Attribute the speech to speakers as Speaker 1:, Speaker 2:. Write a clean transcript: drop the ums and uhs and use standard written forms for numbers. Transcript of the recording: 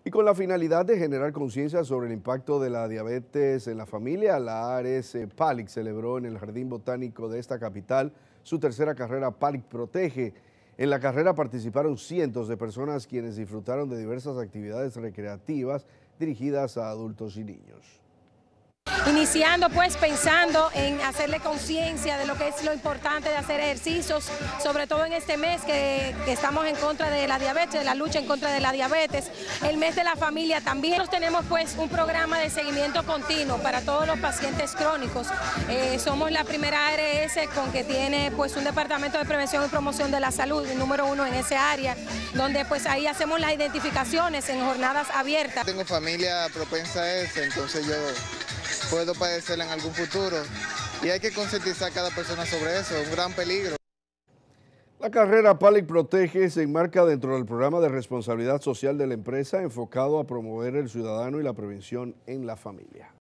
Speaker 1: Y con la finalidad de generar conciencia sobre el impacto de la diabetes en la familia, la ARS PALIC celebró en el Jardín Botánico de esta capital su tercera carrera PALIC Protege. En la carrera participaron cientos de personas quienes disfrutaron de diversas actividades recreativas dirigidas a adultos y niños.
Speaker 2: Iniciando pues pensando en hacerle conciencia de lo que es lo importante de hacer ejercicios, sobre todo en este mes que estamos en contra de la diabetes, de la lucha en contra de la diabetes, el mes de la familia también. Nosotros tenemos pues un programa de seguimiento continuo para todos los pacientes crónicos. Somos la primera ARS con que tiene pues un departamento de prevención y promoción de la salud, el número 1 en ese área, donde pues ahí hacemos las identificaciones en jornadas abiertas.
Speaker 3: Tengo familia propensa a eso, entonces yo puedo padecerla en algún futuro y hay que concientizar a cada persona sobre eso, es un gran peligro.
Speaker 1: La carrera PALIC Protege se enmarca dentro del programa de responsabilidad social de la empresa enfocado a promover el ciudadano y la prevención en la familia.